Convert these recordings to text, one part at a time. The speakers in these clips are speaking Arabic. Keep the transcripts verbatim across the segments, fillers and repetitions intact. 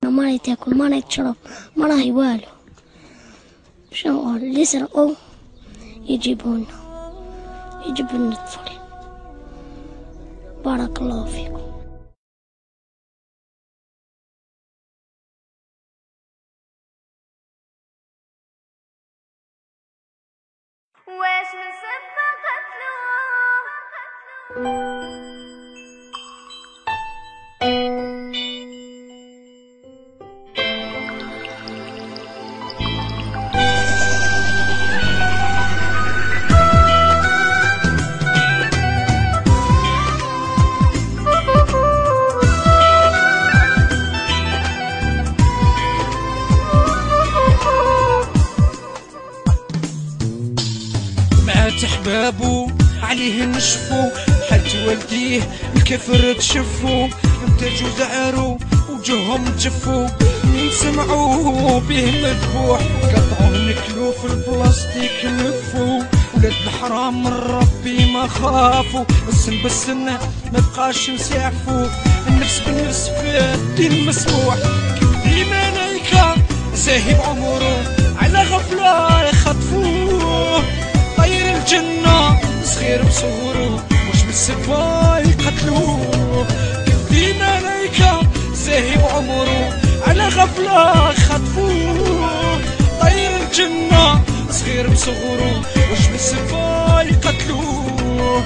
ما راهي تاكل، ما راهي تشرب، ما راهي والو. شنو نقول؟ اللي يسرقوا يجيبونا، يجيب لنا الطفل. بارك الله فيكم. واش من سبة قتلو احبابو عليه نشفو حد والديه الكفر تشفو انتاجو زعرو وجههم تجفو من سمعوه به مذبوح قطعوه نكلو في البلاستيك لفو ولاد الحرام من ربي ما خافوا السن بالسن ما بقاش نسعفو النفس بالنفس في الدين مسموح كيف دي ملايكة زاهي بعمرو على غفلة يخطفوه طير الجنة صغير بصغرو مش بالسفا يقتلوه كيف دي ملايكة زاهي بعمرو على غفلة يخطفوه طير الجنة صغير بصغرو مش بالسفا يقتلوه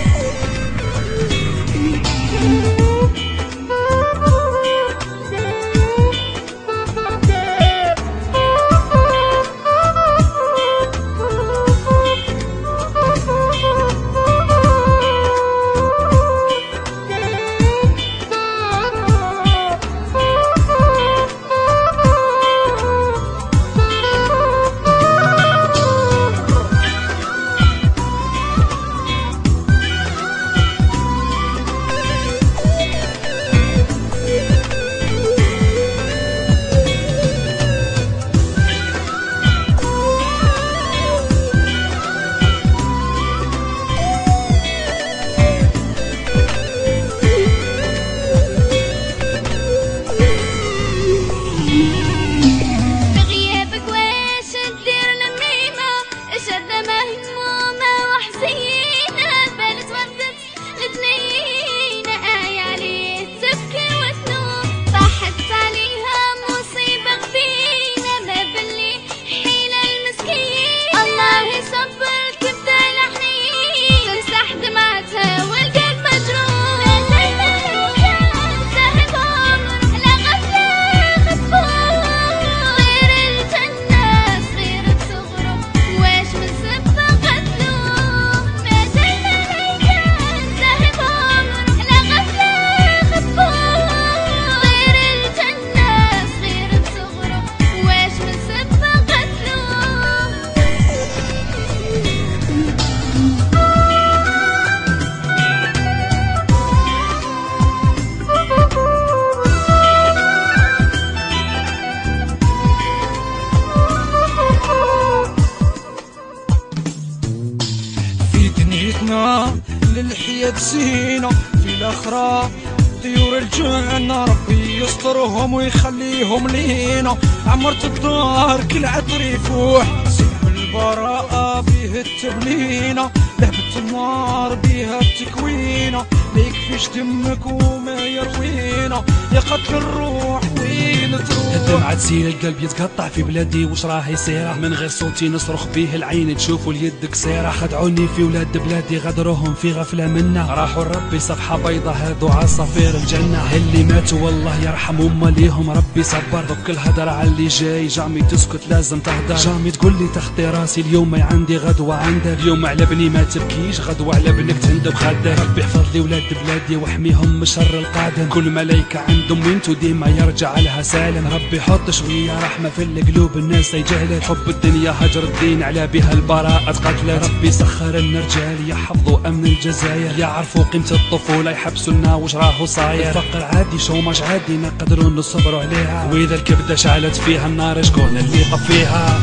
للحياة زينة في الأخرى طيور الجنة ربي يسترهم ويخليهم لينا عمرت الدار كل عطر يفوح سلم البراءة بيه التبنينة لعبة النار بيها التكوينة ما يكفيش دمك وما يروينا يا قتل الروح وين تروح الدمعة تسيل القلب يتقطع في بلادي وش راه يصير من غير صوتي نصرخ بيه العين تشوفوا اليد قصيرة خدعوني في ولاد بلادي غدروهم في غفلة منا راحوا لربي صفحة بيضة هذو عصافير الجنة اللي ماتوا والله يرحم أما ليهم ربي صبر ضك الهدر على اللي جاي جامي تسكت لازم تهدر جامي تقول لي تخطي راسي اليوم ما عندي غدوة عندك اليوم على بني ما تبكيش غدوة على بنك تندب خدك ربي يحفظ لي ولاد بلادي واحميهم من شر القادم كل ملايكة عندهم وانتو ديما يرجع لها سالم ربي يحط شوية رحمة في القلوب الناس يجهلت حب الدنيا هجر الدين على بها البراءة قتلت ربي سخر لنا رجال يحفظوا أمن الجزاير يعرفوا قيمة الطفولة يحبسوا لنا وش راهو صاير الفقر عادي شوماج عادي نقدروا نصبروا عليها وإذا الكبدة شعلت فيها النار شكون اللي طفيها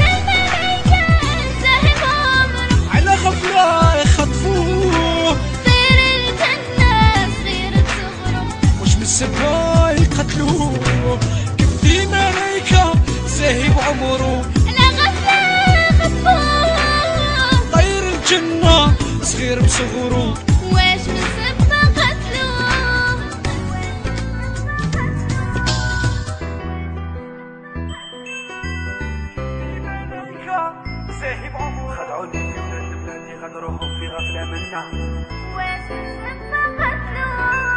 على غفلة يخطفوه طير الجنة صغير بصغره وش من السبايك قتلوه كيف دي ملايكة زاهي بعمره لا غفلة خطفوه طير الجنة صغير بصغره واش من سبة قتلوه زاهي بعمره خدعوني في بلاد بلادي غدروهم في غفلة منا واش من سبة قتلوه